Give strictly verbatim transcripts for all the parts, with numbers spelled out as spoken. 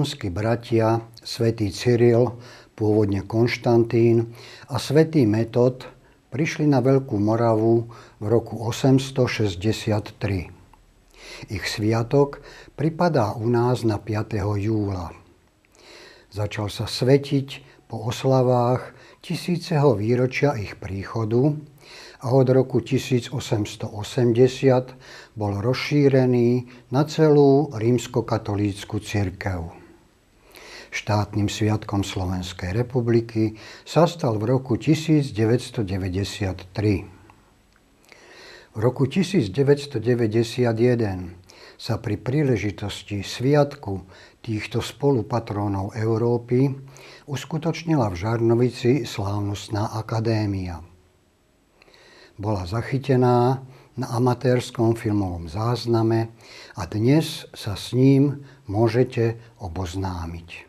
rumunskí bratia svätý Cyril, pôvodne Konštantín, a svätý Metod prišli na Veľkú Moravu v roku osemstošesťdesiattri. Ich sviatok pripadá u nás na piateho júla. Začal sa svetiť po oslavách tisíceho výročia ich príchodu a od roku tisícosemstoosemdesiat bol rozšírený na celú rímskokatolícku cirkev. Štátnym sviatkom Slovenskej republiky sa stal v roku tisícdeväťstodeväťdesiattri. V roku tisícdeväťstodeväťdesiatjeden sa pri príležitosti sviatku týchto spolupatrónov Európy uskutočnila v Žarnovici slávnostná akadémia. Bola zachytená na amatérskom filmovom zázname a dnes sa s ním môžete oboznámiť.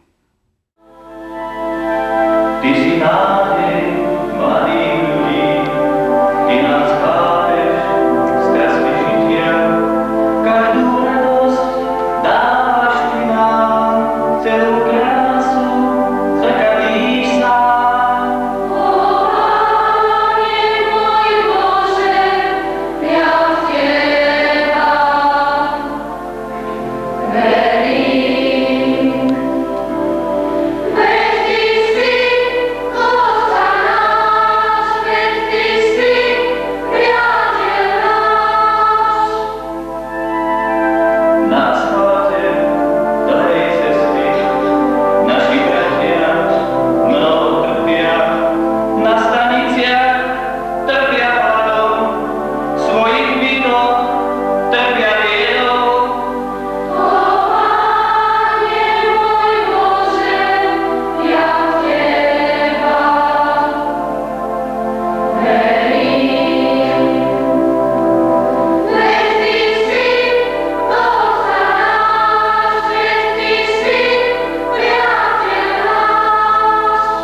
Ty si nádej mladých ľudí, ty nás chápeš z krásy žitia, každú radosť dávaš ty nám, celú krásu zrkadlíš sám. O Pane môj Bože, ja v Teba verím. Veď Ty si Otca náš, veď Ty si priateľ náš. Na schvate dlhej cesty naši bratia mnoho trpia, na staniciach trpia hladom, svojich bytoch trpia biedou. O Pane môj Bože, ja v Teba verím. Veď Ty si Otca náš, veď Ty si priateľ náš.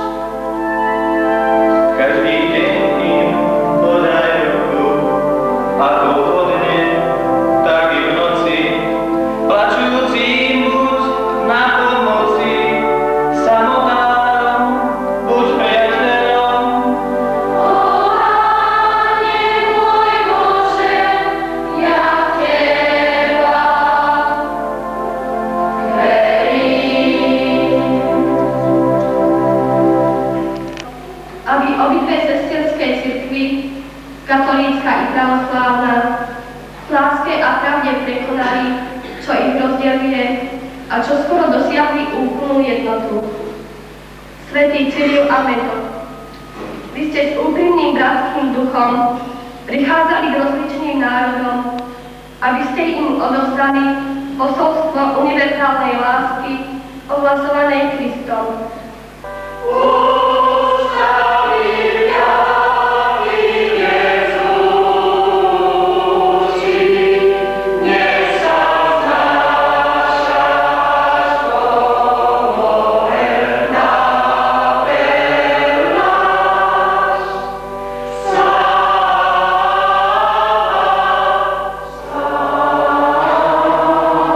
Každý deň im podaj ruku, ako vodne, tak i v noci, plačujúcim buď na pomoci, samotárom buď priateľom. O Pane môj Bože, ja v Teba verím. Aby obidve sestierské cirkvi, katolícka i pravoslávna, v láske a pravde prekonali, čo ich rozdeľuje a čo skoro dosiahli úplnú jednotu. Svätý Cyril a Metod, vy ste s úprimným bratským duchom prichádzali k rozličným národom, aby ste im odovzdali posolstvo univerzálnej lásky ohlasovanej Kristom.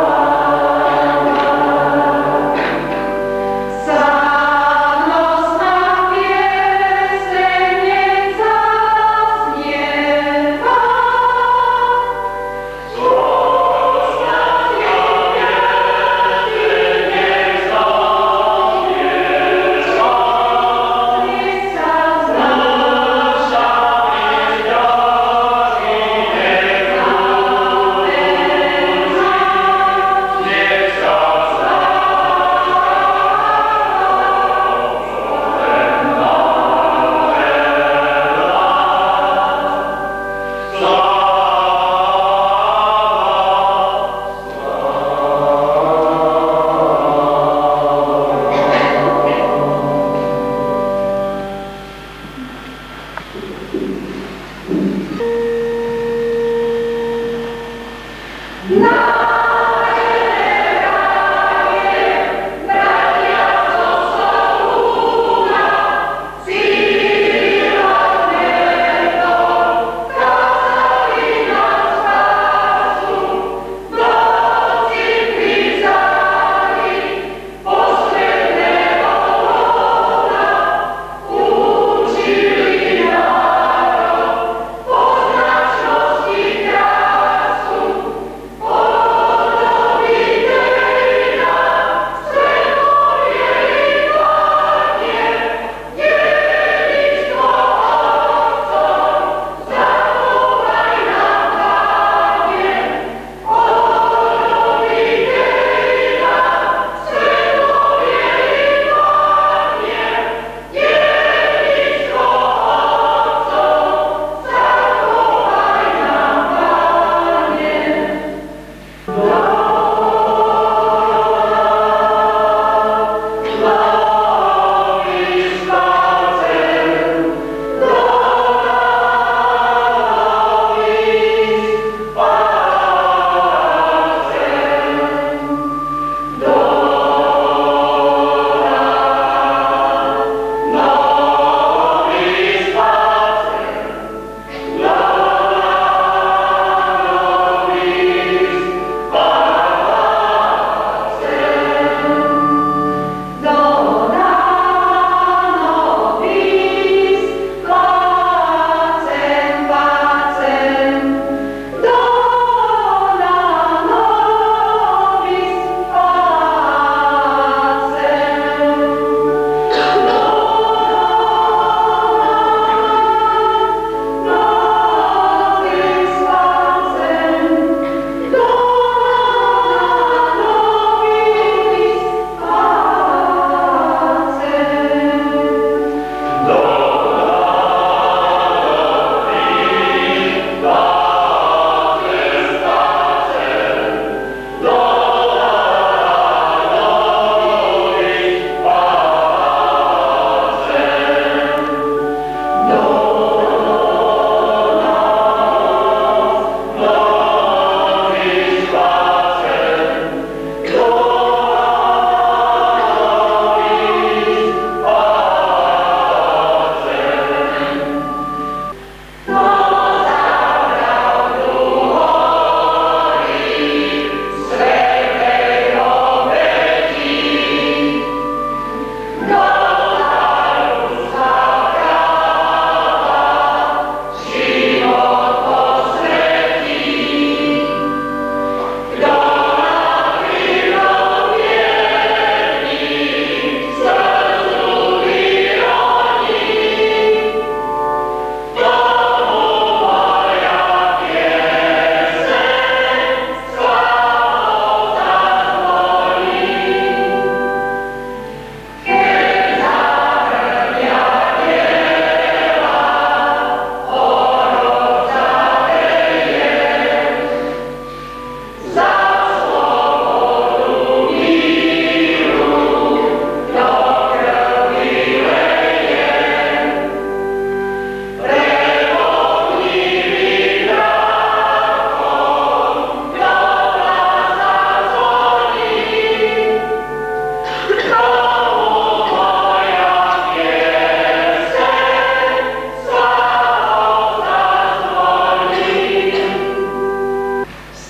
Slávnostná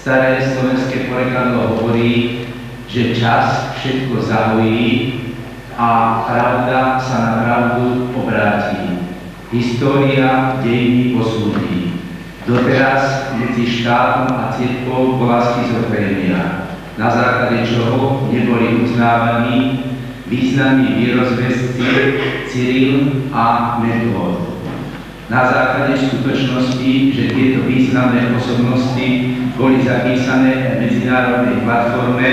Staré slovenské porekadlo hovorí, že čas všetko zahojí a pravda sa na pravdu obráti. História dejiny posúdi. Doteraz medzi štátom a cirkvou bola schizofrénia, na základe čoho neboli uznávaní významní vierozvesci Cyril a Metód. Na základe skutočnosti, že tieto významné osobnosti boli zapísané v medzinárodnej platforme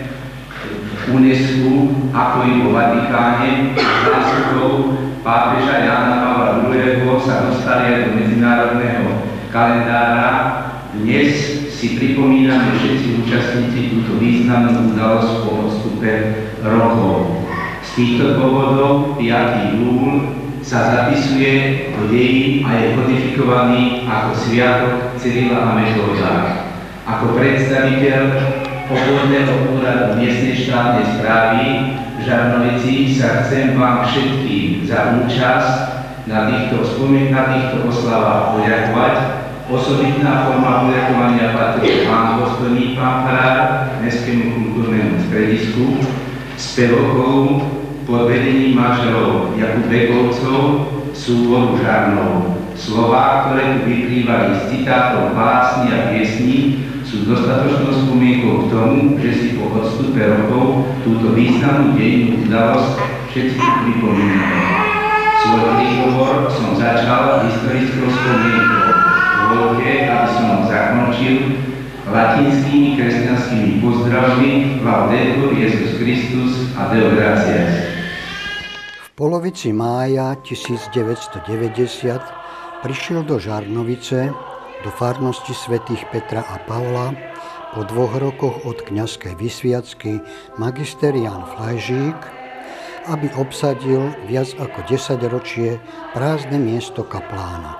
UNESCO, ako i vo Vatikáne, zásluhou pápeža Jána Pavla druhého. sa dostali aj do medzinárodného kalendára. Dnes si pripomíname všetci účastníci túto významnú udalosť po odstupe rokov. Z týchto dôvodov piaty júl sa zapisuje do dejín a je kodifikovaný ako sviatok Cyrila a Metóda. Ako predstaviteľ obvodného úradu miestnej štátnej správy v Žarnovici sa chcem vám všetkým za účasť na týchto, na týchto oslavách poďakovať. Osobitná forma poďakovania patrí pán dôstojný pán farár Mestskému kultúrnemu stredisku, spevokov pod vedením manželov Jakub Bekovcov, súboru Žarnov. Slová, ktoré tu vyplývali z citátov básni a piesní, sú dostatočnou spomienkou k tomu, že si po odstupe rokov túto významnú dejinnú udalosť všetci pripomíname. Svoj príhovor som začal historickou spomienkou. Dovolte, aby som ho zakončil latinskými kresťanskými pozdravmi Laudetur Jesus Christus a Deo gratias. V polovici mája tisícdeväťstodeväťdesiat prišiel do Žarnovice, do farnosti svätých Petra a Pavla, po dvoch rokoch od kňazskej vysviacky magister Ján Flajžík, aby obsadil viac ako desaťročie prázdne miesto kaplána.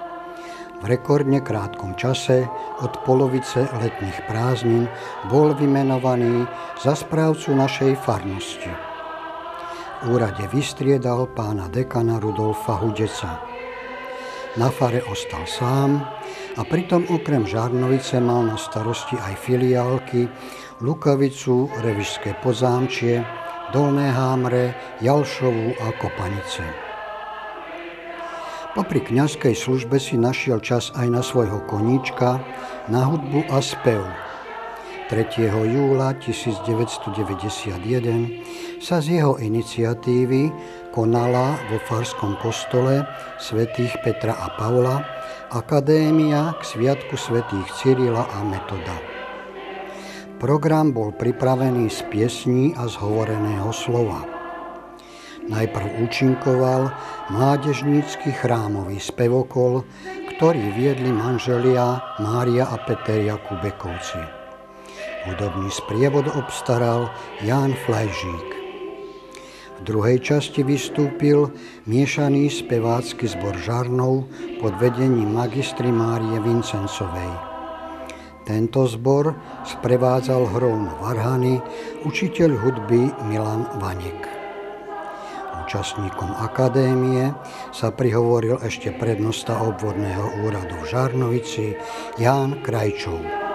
V rekordne krátkom čase od polovice letných prázdnin bol vymenovaný za správcu našej farnosti. V úrade vystriedal pána dekana Rudolfa Hudeca. Na fare ostal sám a pritom okrem Žarnovice mal na starosti aj filiálky Lukavicu, Revišské Podzámčie, Dolné Hámre, Jalšovu a Kopanice. Popri kňazskej službe si našiel čas aj na svojho koníčka, na hudbu a spev. tretieho júla tisícdeväťstodeväťdesiatjeden sa z jeho iniciatívy konala vo farskom kostole svätých Petra a Pavla akadémia k sviatku svätých Cyrila a Metoda. Program bol pripravený z piesní a zhovoreného slova. Najprv účinkoval mládežnícky chrámový spevokol, ktorý viedli manželia Mária a Peter Jakubekovci. Hudobný sprievod obstaral Ján Flajžík. V druhej časti vystúpil miešaný spevácky zbor Žarnov pod vedením magistry Márie Vincencovej. Tento zbor sprevádzal hrou na varhany učiteľ hudby Milan Vaněk. Účastníkom akadémie sa prihovoril ešte prednosta obvodného úradu v Žarnovici Ján Krajčov.